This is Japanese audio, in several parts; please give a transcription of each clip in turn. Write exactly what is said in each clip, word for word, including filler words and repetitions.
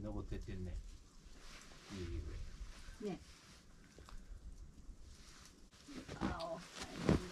登ってってるね。いい上。ね。あお、大変だ。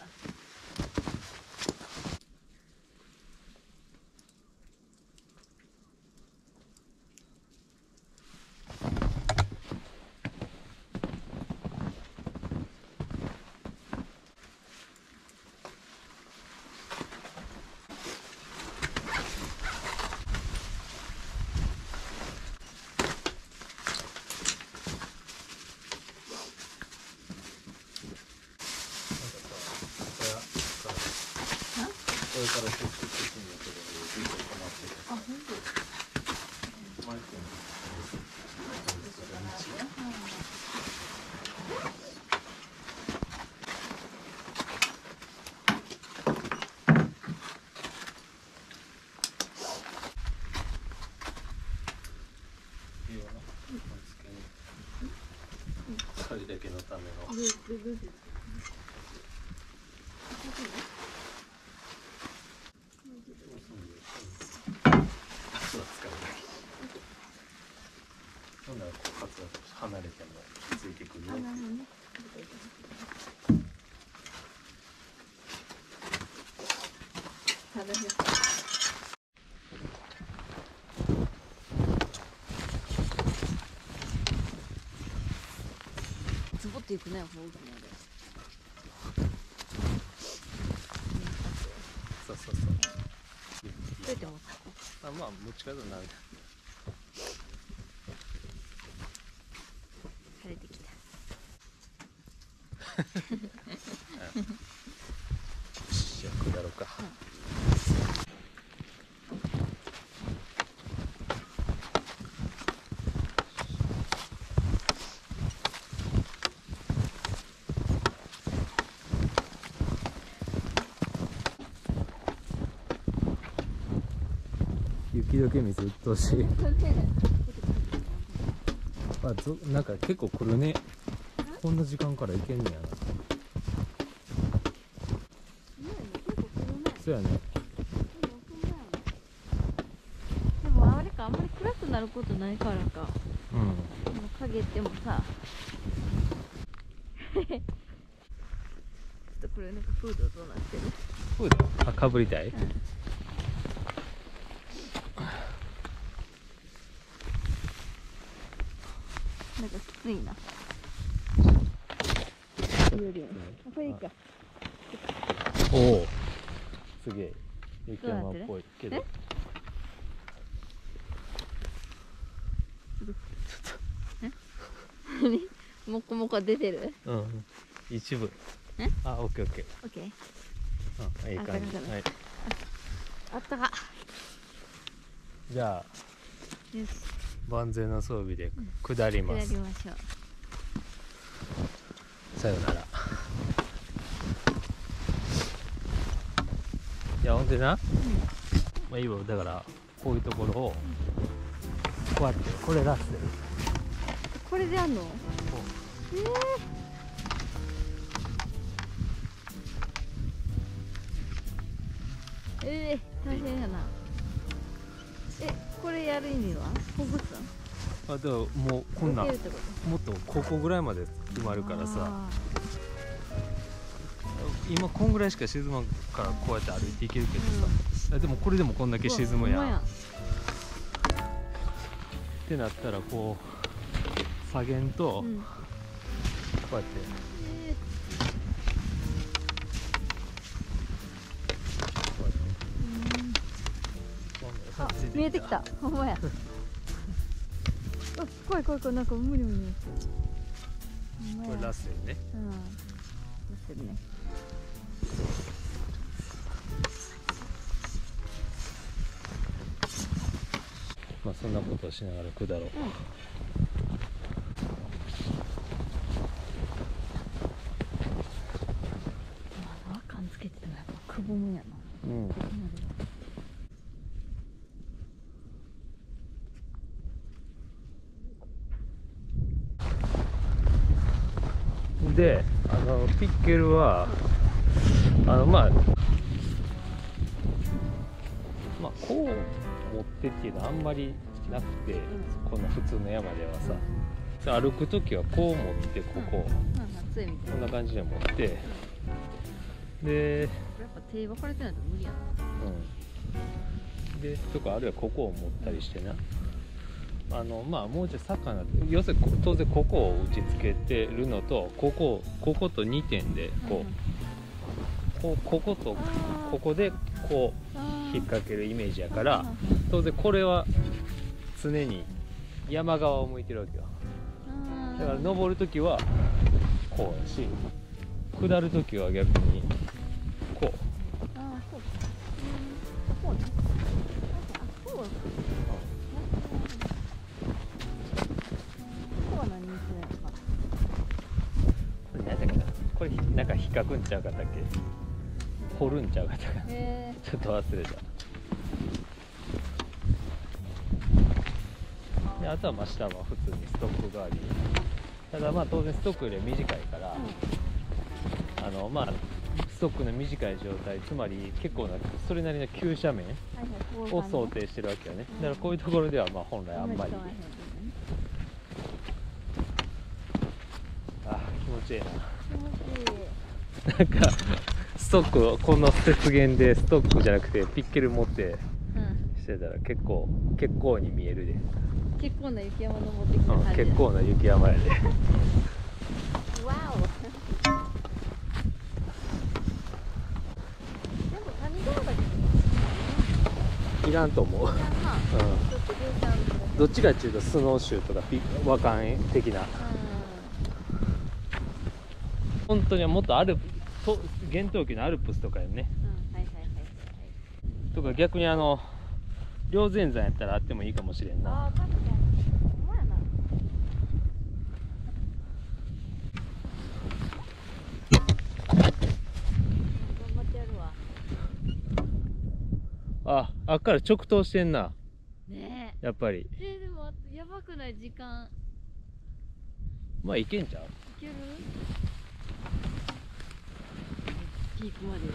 これから出発するんだけど、ずっと止まってる。あ、本当。マイクの。それだけのための。離れてもついてくるよ。 つぼっていくね、ほうきまで。 そうそうそう。 どうやって持つの？ あ、まあ持ち方になる。 晴れてきた。 よし、じゃあ下ろうか。雪解け水うっとうしい。あ、ぞなんか結構来るね。こんな時間から行けんねやな。そうやね。 でもあれか、あんまり暗くなることないからか。 うん。 もう影ってもさ。ちょっとこれなんかフードどうなってる？ フード？あ、かぶりたい？うん、 なんかきついな。これいいか。 おお、すげえ雪山っぽいけど。 もこもこ出てる？ うん、一部。 え？ あ、オッケーオッケー。 オッケー。 うん、いい感じ。はい。 あったか。 じゃあ。 よし。 万全の装備で下ります。 下りましょう。 さよなら。いや、ほんでな。うん、まあいいよ、だからこういうところをこうやってこれラッセル。 これでやんの？えー、えー、大変やな。え、これやる意味はほぐすん？ あ、でももうこんなもっとここぐらいまで埋まるからさ、今こんぐらいしか沈まんからこうやって歩いていけるけどさ、うん、でもこれでもこんだけ沈むやん。ってなったらこう下げんと、うん、こうやって、えー、こうやって、 あ、見えてきた。ほんまや。あ、怖い怖い怖い、なんか無理無理。 これラッセルね。 うん。ラッセルね。 まあそんなことをしながら下ろう。うん、 輪っかつけてたらやっぱくぼむやな。うん。 で、あのピッケルはあのまあまあこう持ってっていうのはあんまりなくて、 んこの普通の山ではさ、歩く時はこう持ってここ、 うんうん杖みたいこんな感じで持って、で、 やっぱ手分かれてないと無理やな。 うん、でとかあるいはここを持ったりしてな、あのまあもうちょい坂な要するに当然ここを打ちつけてるのと、こここことにてんでこう、こうこことここでこう引っ掛けるイメージやから、当然これは常に山側を向いてるわけよ。だから登るときはこうやし、下るときは逆にこう。 ああ、そうか。うん、こうね。あ、そうか。こうは何にするのか。 これ何だっけな、これなんか引っかくんちゃうかったっけ、掘るんちゃうかったかな、 へちょっと忘れた。であとはまあ下は普通にストック代わり、ただまあ当然ストックよりは短いから、 うん、 あのまあストックの短い状態、つまり結構なそれなりの急斜面を想定してるわけよね。だからこういうところではまあ本来あんまり、あ気持ちいいな。 気持ちいい。 なんかストックをこの雪原でストックじゃなくてピッケル持ってうん、 してたら結構結構に見えるで、 結構な雪山登ってきたうん、 感じだ。 結構な雪山やで。 わお。でも谷川岳いらんと思う、 いらんな。 うちょっとルーちゃんの。 ん、どっちかっていうとスノーシューとかピ和漢的な、 う本当にはもっとアルプと厳冬期のアルプスとかよね、 ん、うん、はいはいはいはい。 とか逆にあの霊仙山やったらあってもいいかもしれんな。 ああ、確かに。ほんまやな。頑張ってやるわ。 ああっから直通してんな、 ねやっぱり。 え。え、でもやばくない時間。 まあいけんちゃう。 いける？ピークまで。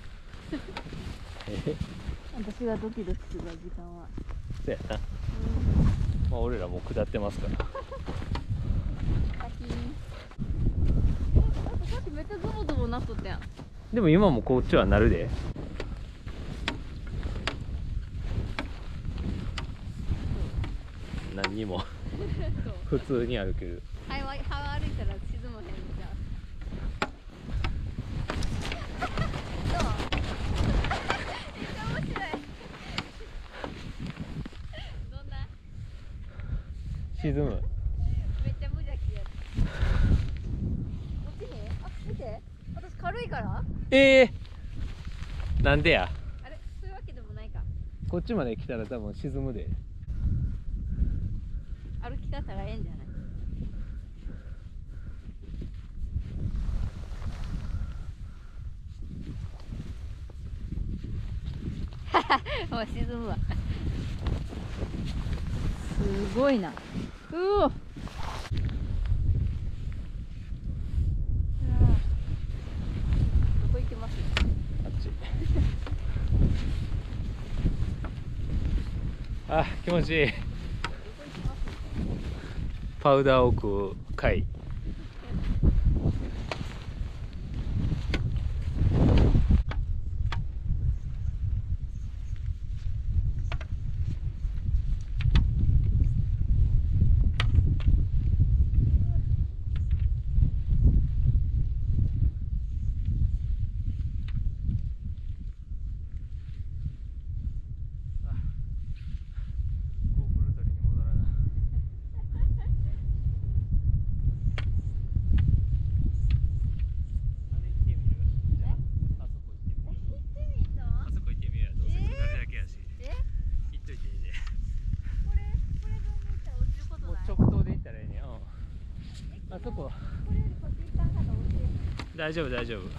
え私がドキドキするわ時間は。 そうやな、まあ俺らもう下ってますから。 パキーン。え、なんかさっきめっちゃズボズボなっとったやん。 でも今もこっちはなるで。何にも普通に歩ける。 はいわ、は歩いたら沈まへんじゃん。どう？めっちゃ面白い。どんな？ 沈む。 めっちゃ無邪気や。落ちへん？あ、見て。私軽いから？ ええー、なんでや。 あれ、そういうわけでもないか。 こっちまで来たら多分沈むで。 歩き方がええんじゃない？もう沈むわ。すごいな。うお。どこ行けます？ あっち。あ、気持ちいい。パウダーを食う貝。あそこ大丈夫大丈夫。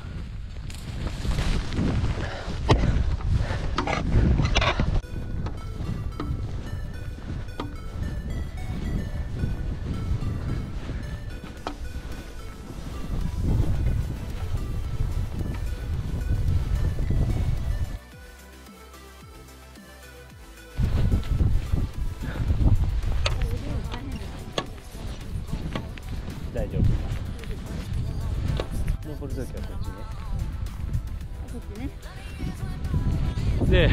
ちね。 こっちね。 で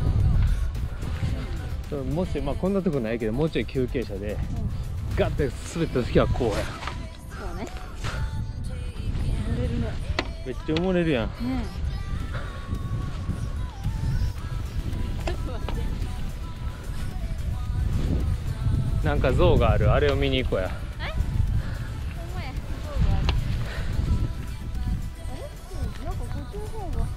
そうもしまあこんなとこないけどもうちょい休憩車でガッて滑った時はこうや。 そうね。乗れるね。 めっちゃ埋もれるやん。 ねえ。ちょっと待って。 なんか像がある、あれを見に行こうや。 え？ほんまや。そうがある。あれ？うん、なんかこっちの方が。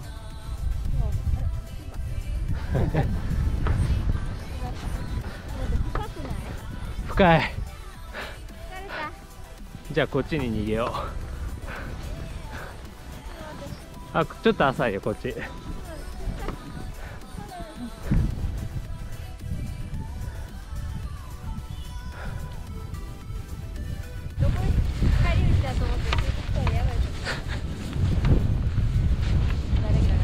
あれ？深い。 深い。 疲れた。 じゃあこっちに逃げよう。あ、ちょっと浅いよこっち。 どこに帰り道だと思ってついてきたらやばいと思う。誰かが。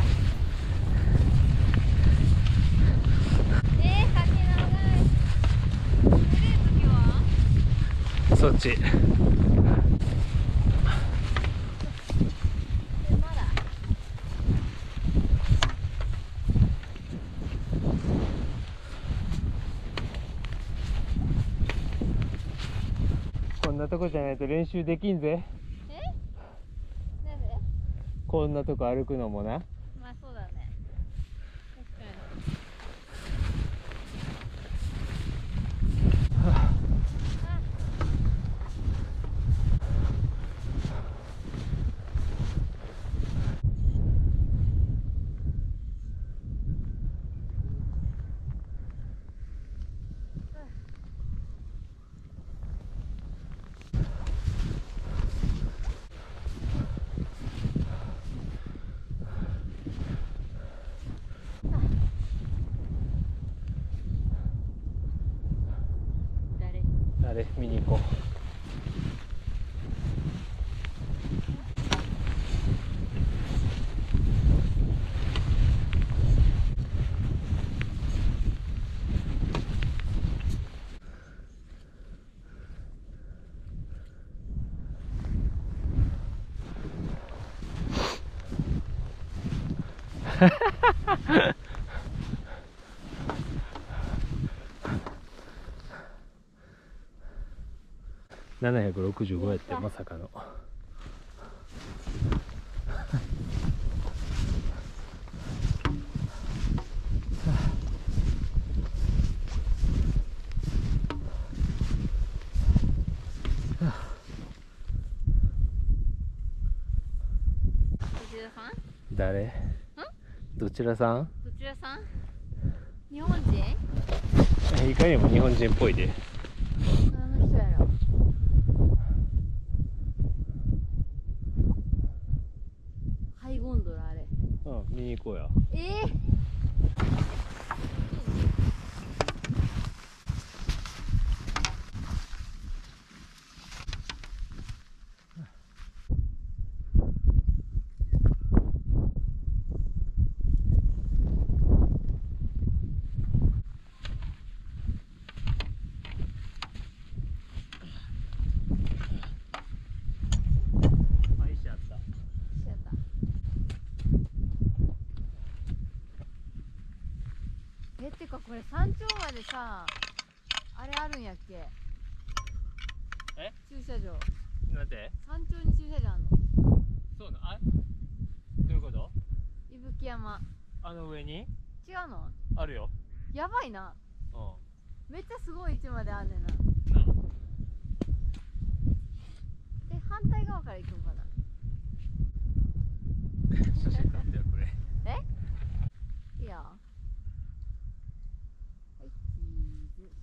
えー、先長い。降りるときは？ そっち。 え、まだ。 こんなとこじゃないと練習できんぜ。 え？なんで？ こんなとこ歩くのもな。 まあそうだね。確かに。誰？ あれ見に行こう。ななひゃくろくじゅうごやってまさかの。 どちらさん？ 誰？どちらさん？ どちらさん？日本人？ いかにも日本人っぽいで。 あの人やろ。ハイゴンドラあれ。 うん、見に行こうや。 えーえ、ってかこれ山頂までさ、あれあるんやっけ？ え？ 駐車場。 なんで？ 山頂に駐車場あんの？ そうな、あ、どういうこと？ 伊吹山。 あの上に？ 違うの？ あるよ。 やばいな。 うめっちゃすごい位置まであんねんな。 ん。な。 え、反対側から行くんかな？ 写真撮ってよこれ。 え？いいよ。はい、チーズ。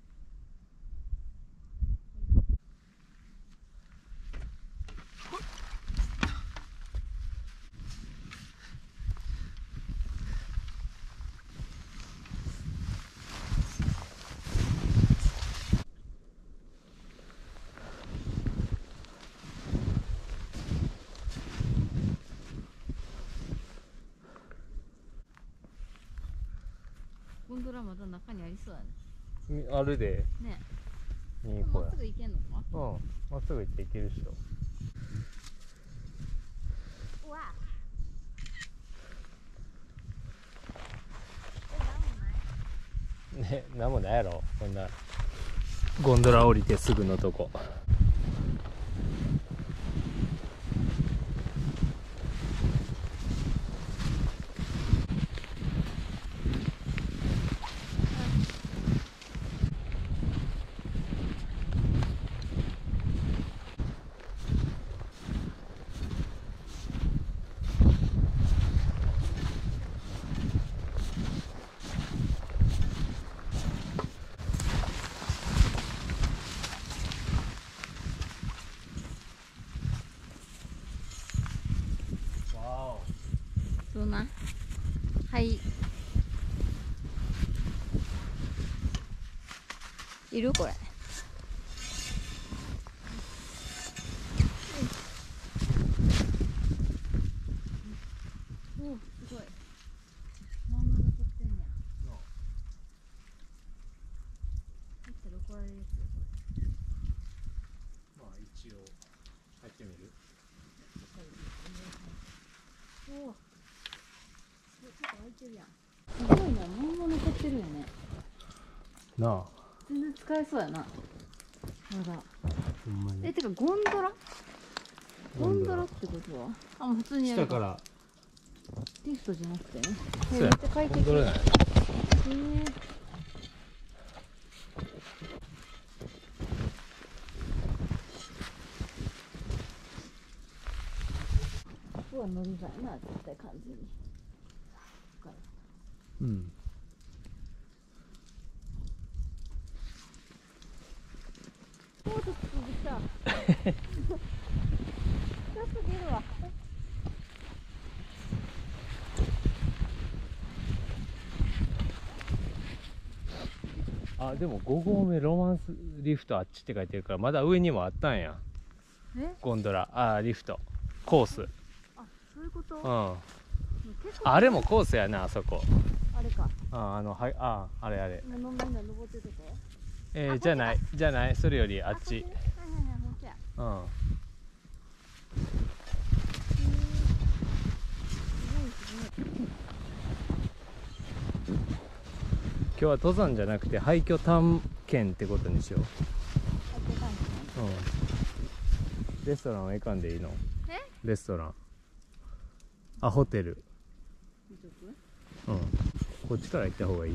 ゴンドラまだ中にありそうだね。 みあるで。 ね見に行こうやまっす。ぐ行けんのか？ うん、まっすぐ行って行けるっしょ。 おわ。 ね、なんもないやろこんなゴンドラ降りてすぐのとこ。 そうな。はい。いるこれ。おお、すごい。マンガが撮ってんねや。入ったら怒られるやつよ、これ。 まあ一応入ってみる。 おお。ちょっと開いてるやん。すごいな、まんま残ってるよね。 なあ。 全然使えそうやな。まだ。 ほんまに。 え、てかゴンドラ？ゴンドラってことは？あ、もう普通にやる。 下からリフトじゃなくてね。 そうやめっちゃ快適。 ゴンドラない。 へえ。ここは乗り場やな、絶対完全に。 うん。 もうちょっと続きた。強すぎるわ。 あ、でもご合目ロマンスリフトあっちって書いてるからまだ上にもあったんや。 え？ ゴンドラ、あ、リフトコース。 あ、そういうこと？ うん。 結構あれもコースやな、あそこ。 あれか。 あ、あの、はい、あ、あれあれ。 もうのんまりな登ってるとこ？ えー、 あじゃない、じゃない、それよりあっち。 こっね。はいはいはい、ほんとや。 うん。今日は登山じゃなくて廃墟探検ってことにしよう。うん。レストランは行かんでいいの？ え？ レストラン。あ、ホテル。うん。こっちから行った方がいい？うん。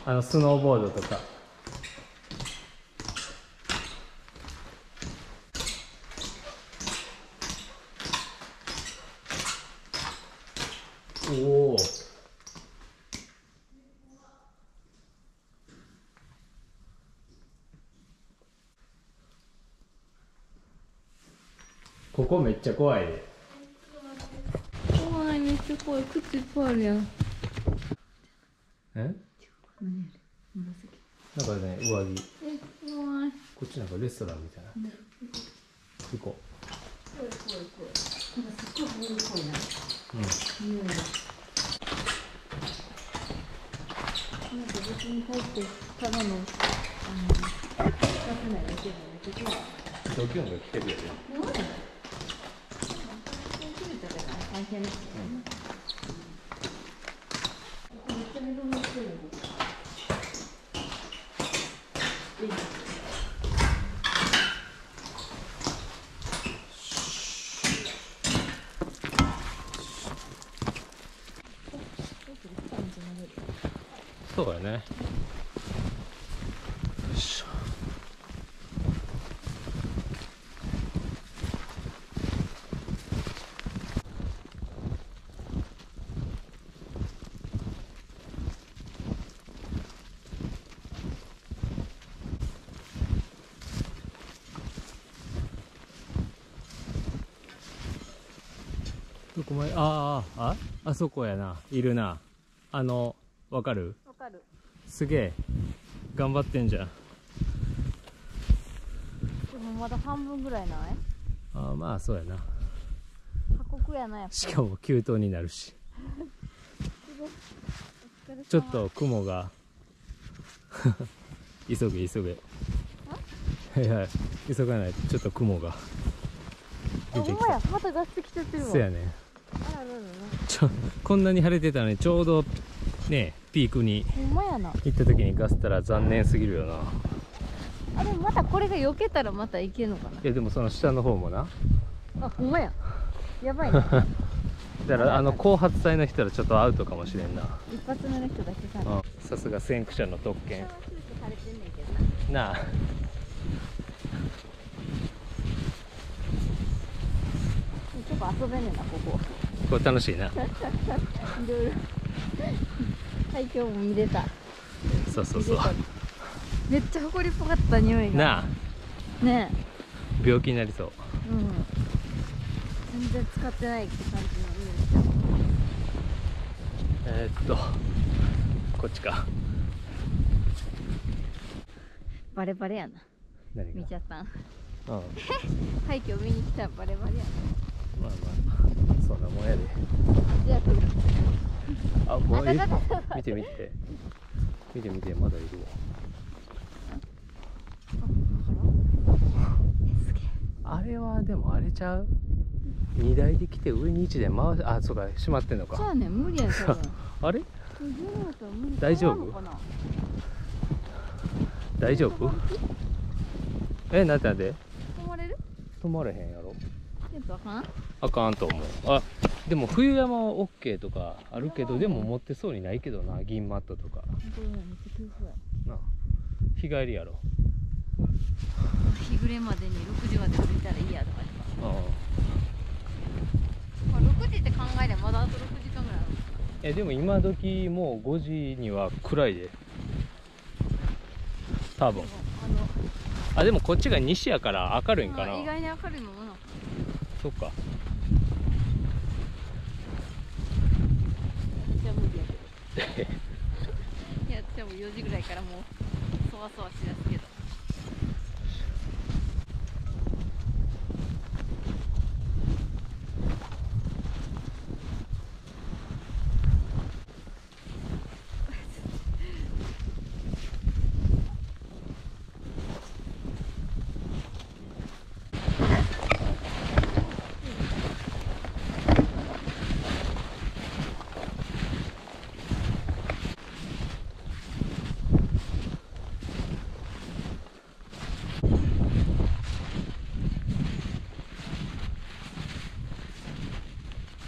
あのスノーボードとか。おお。ここめっちゃ怖いで。 怖い、めっちゃ怖い。靴いっぱいあるやん。 え？ 何やれ、紫。 なんかね、上着。 え、怖い。 こっちなんかレストランみたいな。行こ怖い怖い怖い。なんかすっごい古っぽいな。 う。うん。 匂いが。なんか別に入ってただの、あの、使ってないだけじゃなくて、 ドキュンが来てるよね。 なんだ。大変ですよね。めっちゃ水もしてるの。 そうやね。よいしょ。どこまで、ああ、あ、あそこやな、いるな。あの、わかる？ わかる。 すげえ、頑張ってんじゃん。 でもまだ半分ぐらいない？ ああ、まあそうやな。 過酷やな、やっぱり。 しかも急登になるし。ちょっと雲が急げ急げ。はいはい、急がないとちょっと雲があ、ほんまや、またガス来ちゃってるわ。 そうやね。 あらららら。 ちょこんなに晴れてたのにちょうどねピークにほんまやな。 行った時にガスったら残念すぎるよな。 あ、でもまたこれが避けたらまた行けるのかな。 いやでもその下の方もな。 あ、ほんまや。やばいな。 だからあの後発隊の人らちょっとアウトかもしれんな。 一発目の人だけさ。 うん、さすが先駆者の特権されてんねんけどな。 なあ。 結構遊べんねんな、ここ。 これ楽しいな。 いろいろ。はい、今日も見れた。 そうそうそう。 めっちゃ埃っぽかった匂いが。 なあ。 ねえ。病気になりそう。 うん。全然使ってないって感じの匂いした。 えー、っとこっちか。 バレバレやな。 何が？ 見ちゃったん。 うん。 廃墟見に来たらバレバレやな。 まあまあそんなもんやで。 じゃあ来る。 あ、もうえあだだだだ見て見て見て見て、まだいるわ。あれはでもあれちゃう？にだいで来て上にいちで回す。あ、そうか、閉まってんのか。 そうやねん、無理やん、多分。 あれ大大丈夫？大丈夫？え、なんでなんで？ 泊まれる？ 止まれへんやろ。 テントあかん？ あかんと思う。あ、でも冬山は オーケー とかあるけど、でも持ってそうにないけどな、銀マットとかな。日帰りやろ。 日暮れまでにろくじまで着いたらいいやとか言ってああ、 まあろくじって考えればまだあとろくじかんぐらいある。 え、でも今時もうごじには暗いで多分。あ、でもこっちが西やから明るいんかな。 意外に明るいままな。 そっか。 私は無理やけどいや、私はもうよじぐらいからもうそわそわしだすけど。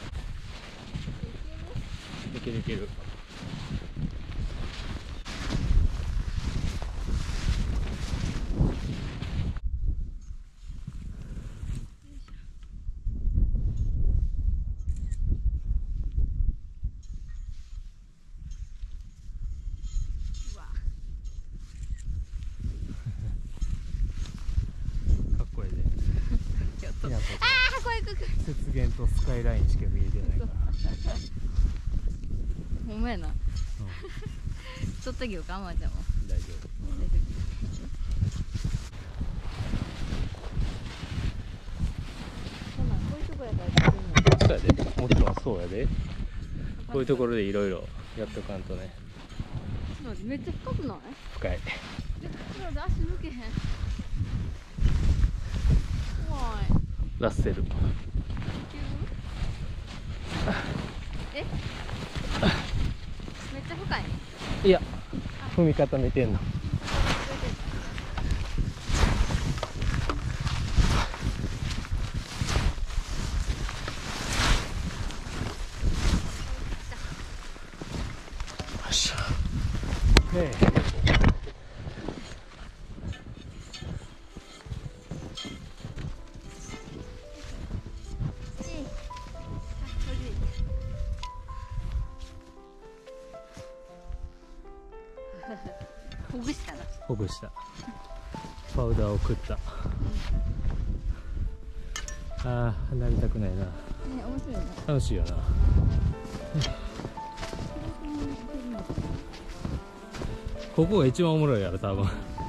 いけるいける。 雪原とスカイラインしか見えてないからほんまやな、うん、撮ってあげようか、まーちゃんも。 大丈夫。 そんなんこういうとこやから撮るの。 そうやで、もちろんそうやで。こういうところでいろいろやっとかんとね。 ちょっと待って、めっちゃ深くない？ 深い。 え、ちょっと待って、足抜けへん。怖い。 ラッセル。 え？めっちゃ深いね。 いや、踏み固めてんの。ねえ、 ほぐしたな。 ほぐした。パウダーを食った。ああ、離れたくないな。 ね、面白いね。 楽しいよな。ここが一番おもろいやろ、多分。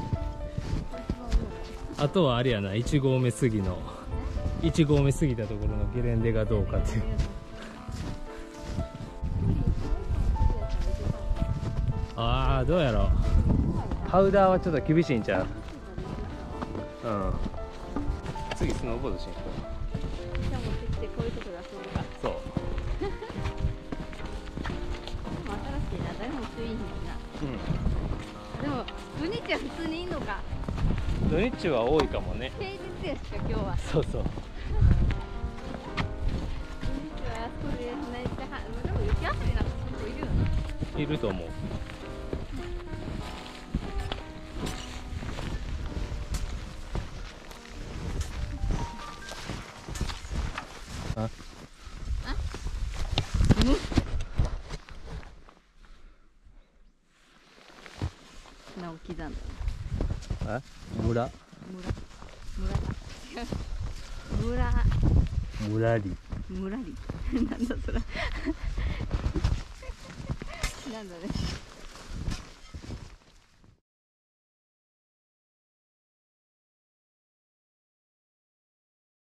あとはあれやな、いち合目過ぎのいち合目過ぎたところのゲレンデがどうかっていう。ああ、どうやろう。パウダーはちょっと厳しいんちゃう。うん、次スノーボードしに行こじゃあ持ってきて、こういうところ遊ぶか。 う。そうでも新しいな、誰も注意ひんしな。でも土日は普通にいいのか。 うん、土日は多いかもね。 平日やしか今日は。 そうそう。 土日はあそこで離れては、でも雪遊びなんかちゃんといるよな。 いると思う。あ、 あ、うん。名を刻んだ。 あ、村。 村。村だ。違う。村。 村り。 村り。なんだそれ。なんだね。